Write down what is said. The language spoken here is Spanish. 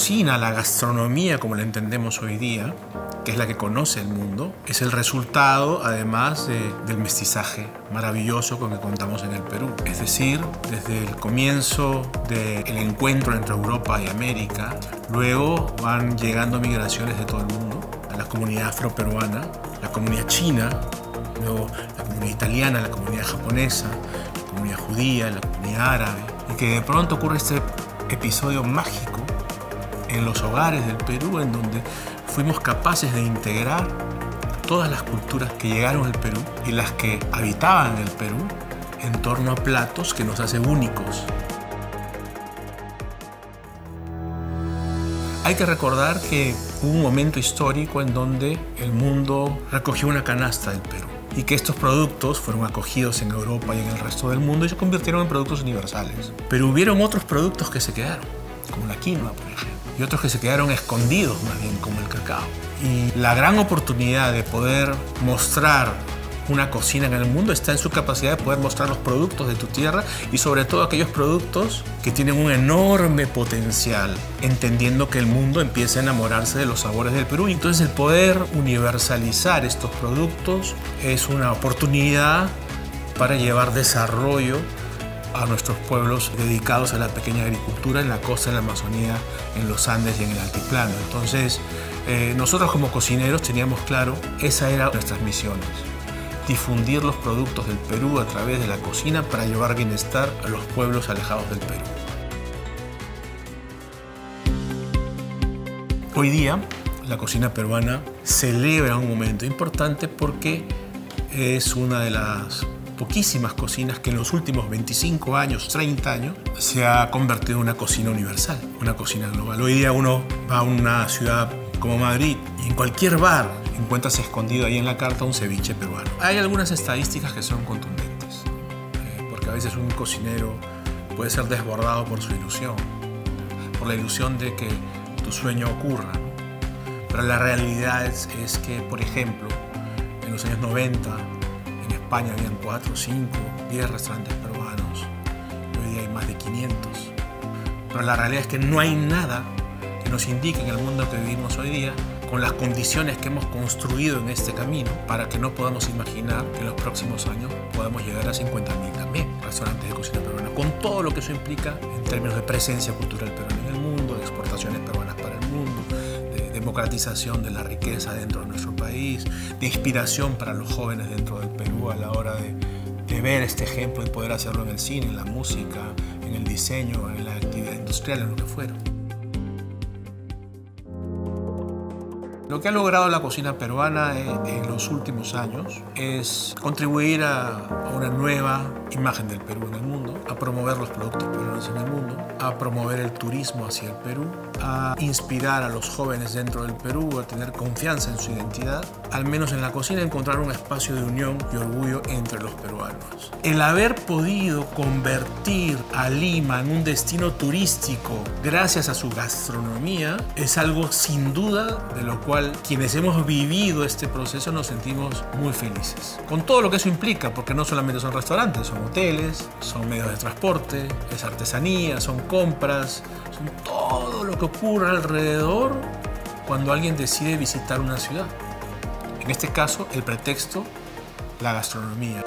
cocina, la gastronomía como la entendemos hoy día, que es la que conoce el mundo, es el resultado, además, del mestizaje maravilloso con que contamos en el Perú. Es decir, desde el comienzo del encuentro entre Europa y América, luego van llegando migraciones de todo el mundo, a la comunidad afroperuana, la comunidad china, luego la comunidad italiana, la comunidad japonesa, la comunidad judía, la comunidad árabe, y que de pronto ocurre este episodio mágico en los hogares del Perú, en donde fuimos capaces de integrar todas las culturas que llegaron al Perú y las que habitaban el Perú en torno a platos que nos hacen únicos. Hay que recordar que hubo un momento histórico en donde el mundo recogió una canasta del Perú y que estos productos fueron acogidos en Europa y en el resto del mundo y se convirtieron en productos universales. Pero hubieron otros productos que se quedaron, como la quinoa, por ejemplo, y otros que se quedaron escondidos más bien, como el cacao. Y la gran oportunidad de poder mostrar una cocina en el mundo está en su capacidad de poder mostrar los productos de tu tierra y sobre todo aquellos productos que tienen un enorme potencial, entendiendo que el mundo empieza a enamorarse de los sabores del Perú. Y entonces el poder universalizar estos productos es una oportunidad para llevar desarrollo a nuestros pueblos dedicados a la pequeña agricultura en la costa, en la Amazonía, en los Andes y en el altiplano. Entonces, nosotros como cocineros teníamos claro, esa era nuestras misiones: difundir los productos del Perú a través de la cocina para llevar bienestar a los pueblos alejados del Perú. Hoy día, la cocina peruana celebra un momento importante porque es una de las poquísimas cocinas que en los últimos 25 años, 30 años, se ha convertido en una cocina universal, una cocina global. Hoy día uno va a una ciudad como Madrid y en cualquier bar encuentras escondido ahí en la carta un ceviche peruano. Hay algunas estadísticas que son contundentes, porque a veces un cocinero puede ser desbordado por su ilusión, por la ilusión de que tu sueño ocurra. Pero la realidad es que, por ejemplo, en los años 90, en España habían 4, 5, 10 restaurantes peruanos. Hoy día hay más de 500. Pero la realidad es que no hay nada que nos indique en el mundo que vivimos hoy día, con las condiciones que hemos construido en este camino, para que no podamos imaginar que en los próximos años podamos llegar a 50.000 también restaurantes de cocina peruana, con todo lo que eso implica en términos de presencia cultural peruana en el mundo, de exportaciones peruanas para el mundo, de democratización de la riqueza dentro de nuestro país, de inspiración para los jóvenes dentro del Perú a la hora de ver este ejemplo y poder hacerlo en el cine, en la música, en el diseño, en la actividad industrial, en lo que fuera. Lo que ha logrado la cocina peruana en los últimos años es contribuir a una nueva imagen del Perú en el mundo, a promover los productos peruanos en el mundo, a promover el turismo hacia el Perú, a inspirar a los jóvenes dentro del Perú a tener confianza en su identidad, al menos en la cocina encontrar un espacio de unión y orgullo entre los peruanos. El haber podido convertir a Lima en un destino turístico gracias a su gastronomía es algo sin duda de lo cual quienes hemos vivido este proceso nos sentimos muy felices. Con todo lo que eso implica, porque no solamente son restaurantes, son hoteles, son medios de transporte, es artesanía, son compras, son todo lo que ocurre alrededor cuando alguien decide visitar una ciudad. En este caso, el pretexto, la gastronomía.